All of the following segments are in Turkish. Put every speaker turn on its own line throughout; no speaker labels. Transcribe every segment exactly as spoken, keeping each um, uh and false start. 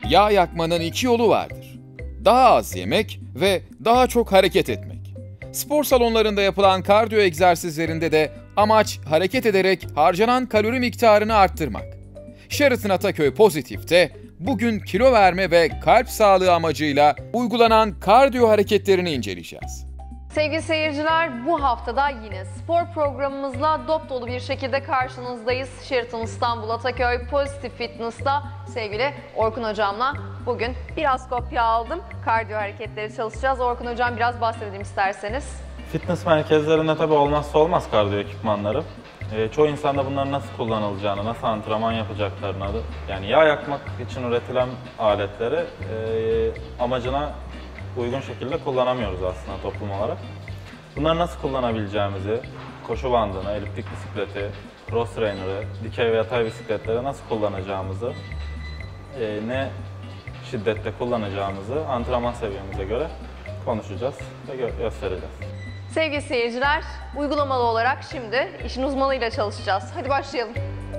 Yağ yakmanın iki yolu vardır. Daha az yemek ve daha çok hareket etmek. Spor salonlarında yapılan kardiyo egzersizlerinde de amaç hareket ederek harcanan kalori miktarını arttırmak. Sheraton Ataköy Pozitif'te bugün kilo verme ve kalp sağlığı amacıyla uygulanan kardiyo hareketlerini inceleyeceğiz.
Sevgili seyirciler, bu haftada yine spor programımızla dop dolu bir şekilde karşınızdayız. Sheraton İstanbul Ataköy Pozitif Fitness'ta sevgili Orkun Hocam'la bugün biraz kopya aldım. Kardiyo hareketleri çalışacağız. Orkun Hocam biraz bahsedelim isterseniz.
Fitness merkezlerinde tabii olmazsa olmaz kardiyo ekipmanları. E, çoğu insanda bunların nasıl kullanılacağını, nasıl antrenman yapacaklarını, yani yağ yakmak için üretilen aletleri e, amacına uygun şekilde kullanamıyoruz aslında toplum olarak. Bunları nasıl kullanabileceğimizi, koşu bandını, eliptik bisikleti, cross trainer'ı, dikey ve yatay bisikletleri nasıl kullanacağımızı, e, ne şiddette kullanacağımızı antrenman seviyemize göre konuşacağız ve gö göstereceğiz.
Sevgili seyirciler, uygulamalı olarak şimdi işin uzmanıyla çalışacağız. Hadi başlayalım.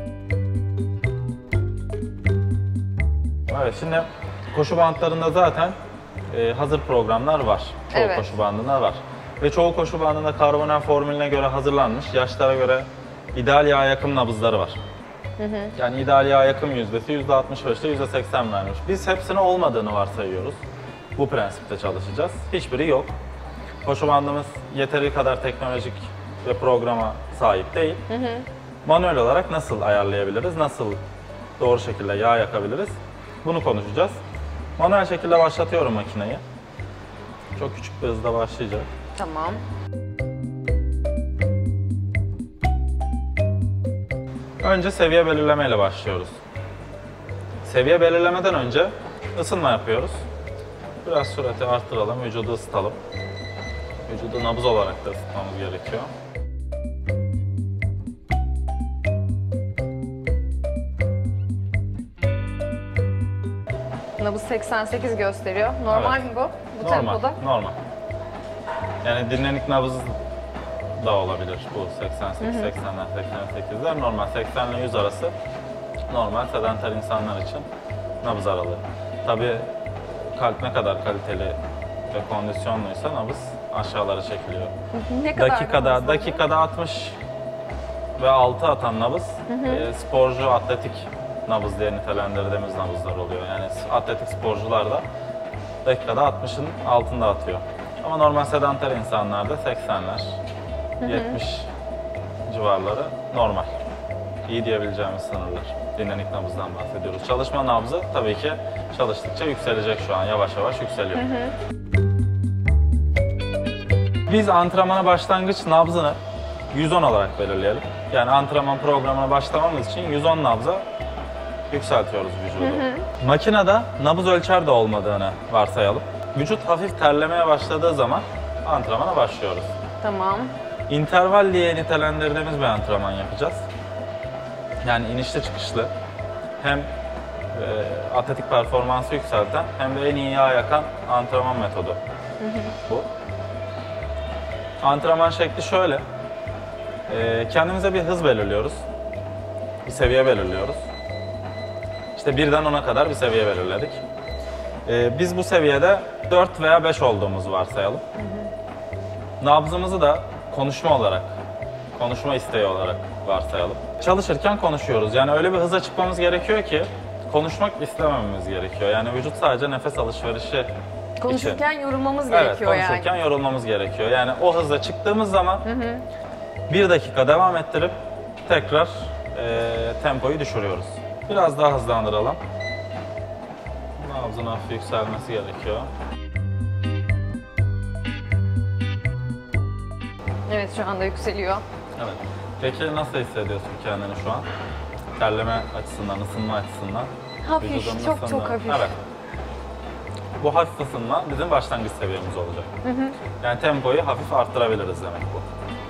Evet, şimdi koşu bantlarında zaten e, hazır programlar var. Çoğu
Evet.
koşu bandında var. Ve çoğu koşu bandında karbonel formülüne göre hazırlanmış, yaşlara göre ideal yağ yakım nabızları var. Hı hı. Yani ideal yağ yakım yüzdesi yüzde altmış beş ile yüzde seksen vermiş. Biz hepsinin olmadığını varsayıyoruz. Bu prensipte çalışacağız. Hiçbiri yok. Koşu bandımız yeteri kadar teknolojik ve programa sahip değil. Hı hı. Manuel olarak nasıl ayarlayabiliriz, nasıl doğru şekilde yağ yakabiliriz, bunu konuşacağız. Manuel şekilde başlatıyorum makineyi. Çok küçük bir hızda başlayacak.
Tamam.
Önce seviye belirleme ile başlıyoruz. Seviye belirlemeden önce ısınma yapıyoruz. Biraz sürati arttıralım, vücudu ısıtalım. Vücudu nabız olarak da ısıtmamız gerekiyor.
Nabız seksen sekiz gösteriyor. Normal
Evet.
mi bu? Bu
Normal,
tempoda?
normal. Yani dinlenik nabız da olabilir bu seksen sekiz, seksenler, seksen sekizler. Normal seksen ile yüz arası normal sedanter insanlar için nabız aralığı. Tabii kalp ne kadar kaliteli ve kondisyonluysa nabız aşağılara çekiliyor.
Ne kadar
Dakikada
nabız
dakikada altmış ve altı atan nabız e, sporcu atletik nabız diye nitelendirdiğimiz nabızlar oluyor. Yani atletik sporcular da dakikada altmışın altında atıyor. Ama normal sedanter insanlarda seksenler, yetmiş civarları normal. İyi diyebileceğimiz sınırlar. Dinlenik nabızdan bahsediyoruz. Çalışma nabzı tabii ki çalıştıkça yükselecek şu an. Yavaş yavaş yükseliyor. Hı hı. Biz antrenmana başlangıç nabzını yüz on olarak belirleyelim. Yani antrenman programına başlamamız için yüz on nabza yükseltiyoruz vücudu. Hı hı. Makinede nabız ölçer de olmadığını varsayalım. Vücut hafif terlemeye başladığı zaman antrenmana başlıyoruz.
Tamam.
İnterval diye nitelendirdiğimiz bir antrenman yapacağız. Yani inişli çıkışlı. Hem e, atletik performansı yükselten hem de en iyi yağ yakan antrenman metodu. Hı hı. Bu. Antrenman şekli şöyle. E, kendimize bir hız belirliyoruz. Bir seviye belirliyoruz. İşte birden ona kadar bir seviye belirledik. Ee, biz bu seviyede dört veya beş olduğumuzu varsayalım. Hı hı. Nabzımızı da konuşma olarak, konuşma isteği olarak varsayalım. Çalışırken konuşuyoruz. Yani öyle bir hıza çıkmamız gerekiyor ki konuşmak istemememiz gerekiyor. Yani vücut sadece nefes alışverişi
Konuşurken
için.
yorulmamız
Evet,
gerekiyor yani.
konuşurken yorulmamız gerekiyor. Yani o hızla çıktığımız zaman hı hı. bir dakika devam ettirip tekrar e, tempoyu düşürüyoruz. Biraz daha hızlandıralım. Nabzın hafif yükselmesi gerekiyor.
Evet, şu anda yükseliyor.
Evet. Peki nasıl hissediyorsun kendini şu an? Terleme açısından, ısınma açısından.
Hafif,
Vücudun
çok
ısındı.
çok hafif.
Evet. Bu hafif ısınma bizim başlangıç seviyemiz olacak. Hı hı. Yani tempoyu hafif arttırabiliriz demek bu.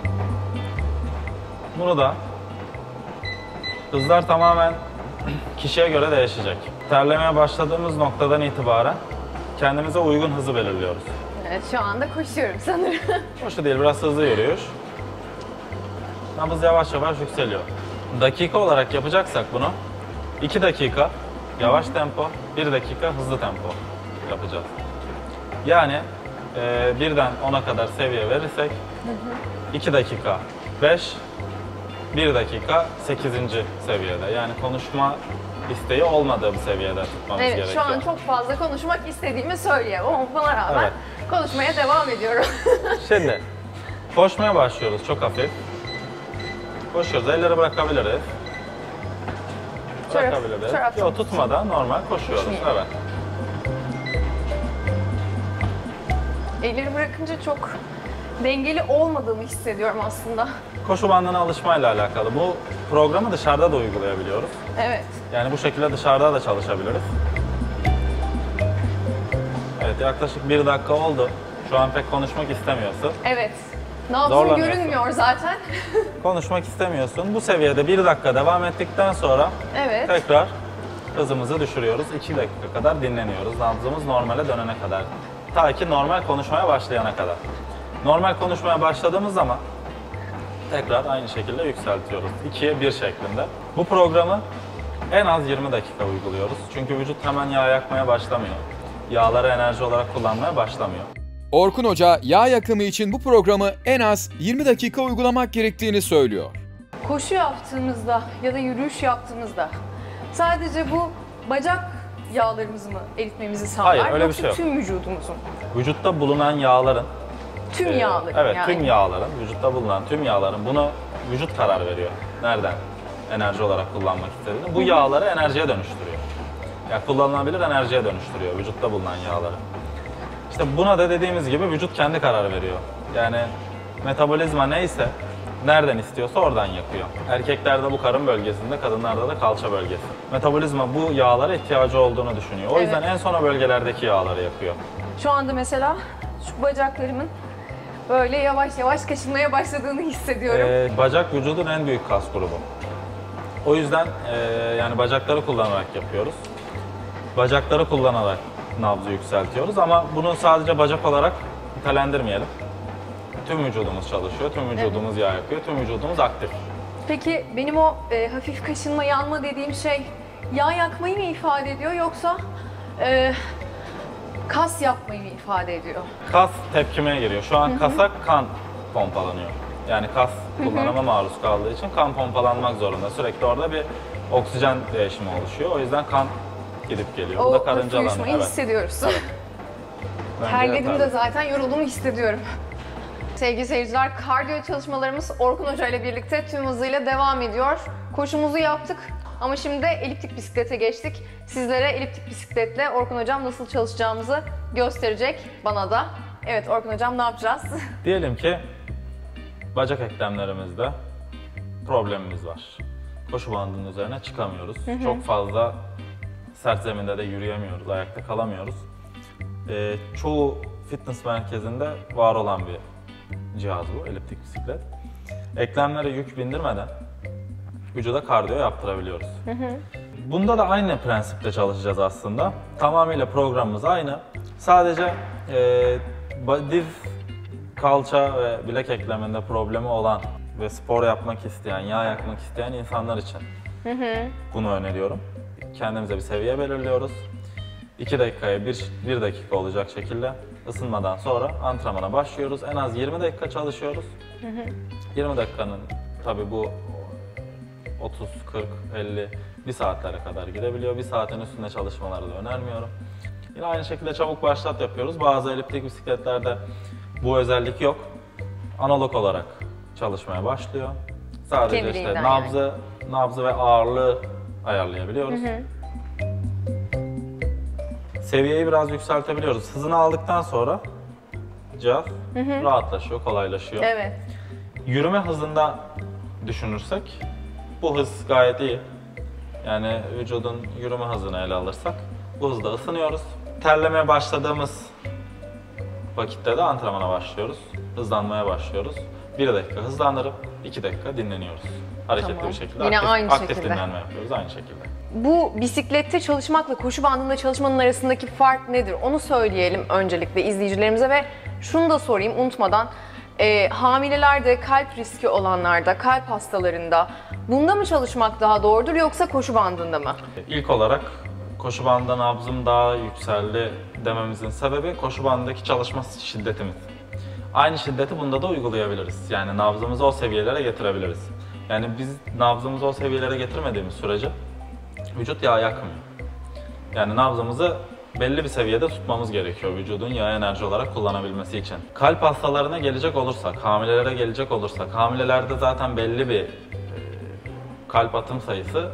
Bunu da hızlar tamamen kişiye göre değişecek. Terlemeye başladığımız noktadan itibaren kendimize uygun hızı belirliyoruz.
Evet, şu anda koşuyorum sanırım.
Koşu değil, biraz hızlı yürüyüş. Nabız yavaş yavaş yükseliyor. Dakika olarak yapacaksak bunu iki dakika yavaş tempo, bir bir dakika hızlı tempo yapacağız. Yani e, birden ona kadar seviye verirsek iki dakika beş, bir dakika sekizinci seviyede. Yani konuşma isteği olmadığı bir seviyede tutmamız
Evet,
gerekiyor.
şu an çok fazla konuşmak istediğimi söyleyemem ama buna rağmen
Evet.
konuşmaya devam ediyorum.
Şimdi koşmaya başlıyoruz çok hafif. Koşuyoruz, elleri bırakabiliriz.
Şöyle-
Bırakabiliriz.
şöyle atayım.
Yok, tutmadan normal koşuyoruz.
Koşmayayım.
Evet.
Elleri bırakınca çok dengeli olmadığımı hissediyorum aslında.
Koşu bandına alışmayla alakalı. Bu programı dışarıda da uygulayabiliyoruz.
Evet.
Yani bu şekilde dışarıda da çalışabiliriz. Evet, yaklaşık bir dakika oldu. Şu an pek konuşmak istemiyorsun.
Evet. Nabzım
Zorlanıyorsun.
görünmüyor zaten.
Konuşmak istemiyorsun. Bu seviyede bir dakika devam ettikten sonra
Evet.
tekrar hızımızı düşürüyoruz. iki dakika kadar dinleniyoruz. Nabzımız normale dönene kadar. Ta ki normal konuşmaya başlayana kadar. Normal konuşmaya başladığımız zaman tekrar aynı şekilde yükseltiyoruz. ikiye bir şeklinde. Bu programı en az yirmi dakika uyguluyoruz. Çünkü vücut hemen yağ yakmaya başlamıyor. Yağları enerji olarak kullanmaya başlamıyor.
Orkun Hoca yağ yakımı için bu programı en az yirmi dakika uygulamak gerektiğini söylüyor.
Koşu yaptığımızda ya da yürüyüş yaptığımızda sadece bu bacak yağlarımızı mı eritmemizi sağlar?
Hayır, öyle bir
Yoksa
şey yok.
tüm vücudumuzun?
Vücutta bulunan yağların
Tüm
Ee,
yağların
Evet,
yani.
tüm yağların, vücutta bulunan tüm yağların bunu vücut karar veriyor. Nereden enerji olarak kullanmak istediğini. Bu yağları enerjiye dönüştürüyor. Yani kullanılabilir enerjiye dönüştürüyor vücutta bulunan yağları. İşte buna da dediğimiz gibi vücut kendi karar veriyor. Yani metabolizma neyse, nereden istiyorsa oradan yakıyor. Erkeklerde bu karın bölgesinde, kadınlarda da kalça bölgesi. Metabolizma bu yağlara ihtiyacı olduğunu düşünüyor. O
Evet.
yüzden en sona bölgelerdeki yağları yakıyor.
Şu anda mesela şu bacaklarımın böyle yavaş yavaş kaşınmaya başladığını hissediyorum.
Ee, bacak vücudun en büyük kas grubu. O yüzden e, yani bacakları kullanarak yapıyoruz. Bacakları kullanarak nabzı yükseltiyoruz ama bunu sadece bacak olarak nitelendirmeyelim. Tüm vücudumuz çalışıyor, tüm vücudumuz yağ yakıyor, tüm vücudumuz aktif.
Peki benim o e, hafif kaşınma, yanma dediğim şey yağ yakmayı mı ifade ediyor yoksa e, kas yapmayı mı ifade ediyor?
Kas tepkimeye giriyor. Şu an kasa kan pompalanıyor. Yani kas kullanıma maruz kaldığı için kan pompalanmak zorunda. Sürekli orada bir oksijen değişimi oluşuyor. O yüzden kan gidip geliyor. Bu da
O
karınca
hafif
alanı.
uyuşmayı
Evet.
hissediyoruz.
Bence
Terledim de
yeterli.
zaten yorulduğumu hissediyorum. Sevgili seyirciler, kardiyo çalışmalarımız Orkun Hoca ile birlikte tüm hızıyla devam ediyor. Koşumuzu yaptık ama şimdi de eliptik bisiklete geçtik. Sizlere eliptik bisikletle Orkun Hocam nasıl çalışacağımızı gösterecek bana da. Evet Orkun Hocam, ne yapacağız?
Diyelim ki bacak eklemlerimizde problemimiz var. Koşu bandının üzerine çıkamıyoruz. Çok fazla sert zeminde de yürüyemiyoruz, ayakta kalamıyoruz. Ee, çoğu fitness merkezinde var olan bir cihaz bu, eliptik bisiklet. Eklemlere yük bindirmeden vücuda kardiyo yaptırabiliyoruz. Bunda da aynı prensiple çalışacağız aslında. Tamamıyla programımız aynı. Sadece e, ba- diz, kalça ve bilek ekleminde problemi olan ve spor yapmak isteyen, yağ yakmak isteyen insanlar için bunu öneriyorum. Kendimize bir seviye belirliyoruz. iki dakikaya bir, bir dakika olacak şekilde ısınmadan sonra antrenmana başlıyoruz. En az yirmi dakika çalışıyoruz. yirmi dakikanın tabii bu otuz, kırk, elli, bir saatlere kadar gidebiliyor. Bir saatin üstünde çalışmaları da önermiyorum. Yine aynı şekilde çabuk başlat yapıyoruz. Bazı eliptik bisikletlerde bu özellik yok. Analog olarak çalışmaya başlıyor. Sadece işte
Kendiliğinden
nabzı, nabzı ve ağırlığı ayarlayabiliyoruz. Seviyeyi biraz yükseltebiliyoruz. Hızını aldıktan sonra cihaz rahatlaşıyor, kolaylaşıyor.
Evet.
Yürüme hızında düşünürsek bu hız gayet iyi. Yani vücudun yürüme hızını ele alırsak bu hızda ısınıyoruz. Terlemeye başladığımız vakitte de antrenmana başlıyoruz. Hızlanmaya başlıyoruz. bir dakika hızlandırıp iki dakika dinleniyoruz. Hareketli
Tamam.
bir şekilde
Yine
aktif,
aynı
aktif
şekilde.
dinlenme yapıyoruz aynı şekilde.
Bu bisiklette çalışmakla koşu bandında çalışmanın arasındaki fark nedir? Onu söyleyelim öncelikle izleyicilerimize ve şunu da sorayım unutmadan. E, hamilelerde, kalp riski olanlarda, kalp hastalarında bunda mı çalışmak daha doğrudur yoksa koşu bandında mı?
İlk olarak koşu bandında nabzım daha yükseldi dememizin sebebi koşu bandındaki çalışma şiddetimiz. Aynı şiddeti bunda da uygulayabiliriz. Yani nabzımızı o seviyelere getirebiliriz. Yani biz nabzımızı o seviyelere getirmediğimiz sürece vücut yağ yakmıyor. Yani nabzımızı belli bir seviyede tutmamız gerekiyor vücudun yağ enerji olarak kullanabilmesi için. Kalp hastalarına gelecek olursak, hamilelere gelecek olursak, hamilelerde zaten belli bir e, kalp atım sayısı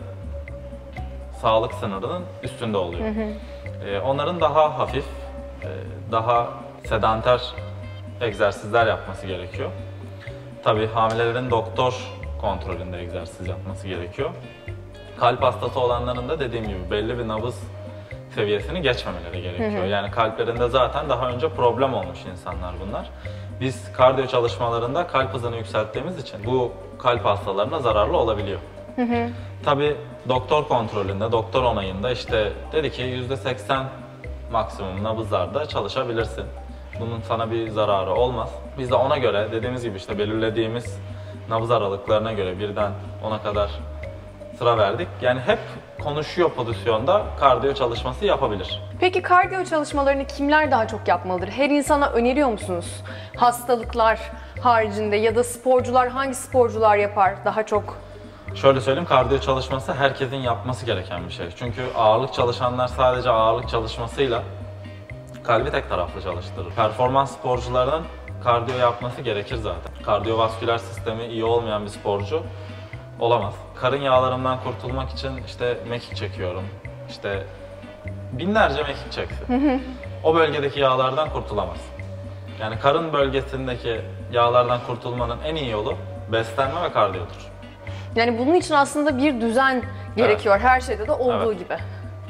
sağlık sınırının üstünde oluyor. Hı hı. E, onların daha hafif, e, daha sedanter egzersizler yapması gerekiyor. Tabii hamilelerin doktor kontrolünde egzersiz yapması gerekiyor. Kalp hastası olanların da dediğim gibi belli bir nabız seviyesini geçmemeleri gerekiyor. Hı hı. Yani kalplerinde zaten daha önce problem olmuş insanlar bunlar. Biz kardiyo çalışmalarında kalp hızını yükselttiğimiz için bu kalp hastalarına zararlı olabiliyor. Hı hı. Tabii doktor kontrolünde, doktor onayında işte dedi ki yüzde seksen maksimum nabızlarda çalışabilirsin. Bunun sana bir zararı olmaz. Biz de ona göre dediğimiz gibi işte belirlediğimiz nabız aralıklarına göre birden ona kadar sıra verdik. Yani hep konuşuyor pozisyonda kardiyo çalışması yapabilir.
Peki kardiyo çalışmalarını kimler daha çok yapmalıdır? Her insana öneriyor musunuz? Hastalıklar haricinde ya da sporcular, hangi sporcular yapar daha çok?
Şöyle söyleyeyim, kardiyo çalışması herkesin yapması gereken bir şey. Çünkü ağırlık çalışanlar sadece ağırlık çalışmasıyla kalbi tek taraflı çalıştırır. Performans sporcularının kardiyo yapması gerekir zaten. Kardiyovasküler sistemi iyi olmayan bir sporcu olamaz. Karın yağlarımdan kurtulmak için işte mekik çekiyorum. İşte binlerce mekik çeksin. O bölgedeki yağlardan kurtulamaz. Yani karın bölgesindeki yağlardan kurtulmanın en iyi yolu beslenme ve kardiyodur.
Yani bunun için aslında bir düzen gerekiyor, evet. Her şeyde de olduğu evet. gibi.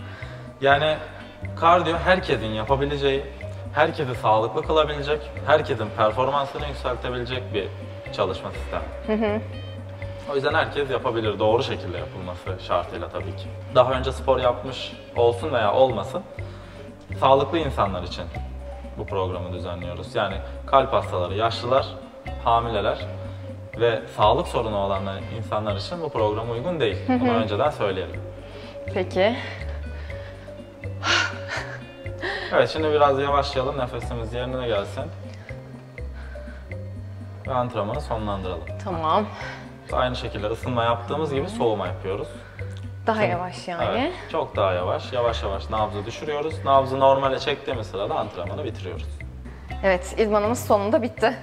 Yani kardiyo herkesin yapabileceği, herkesi sağlıklı kılabilecek, herkesin performansını yükseltebilecek bir çalışma sistemi. Hı hı. O yüzden herkes yapabilir, doğru şekilde yapılması şartıyla tabii ki. Daha önce spor yapmış olsun veya olmasın, sağlıklı insanlar için bu programı düzenliyoruz. Yani kalp hastaları, yaşlılar, hamileler ve sağlık sorunu olan insanlar için bu program uygun değil. Hı hı. Bunu önceden söyleyelim.
Peki.
Evet, şimdi biraz yavaşlayalım, nefesimiz yerine gelsin. Ve antrenmanı sonlandıralım.
Tamam.
Aynı şekilde ısınma yaptığımız gibi soğuma yapıyoruz.
Daha Şimdi, yavaş yani.
Evet, çok daha yavaş. Yavaş yavaş nabzı düşürüyoruz. Nabzı normale çektiğimiz sırada antrenmanı bitiriyoruz.
Evet, idmanımız sonunda bitti.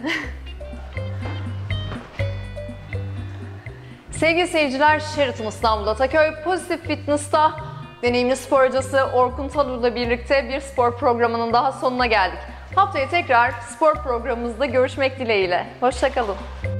Sevgili seyirciler, Sheraton İstanbul Ataköy Pozitif Fitness'ta deneyimli spor hocası Orkun Talu'yla birlikte bir spor programının daha sonuna geldik. Haftaya tekrar spor programımızda görüşmek dileğiyle. Hoşça kalın.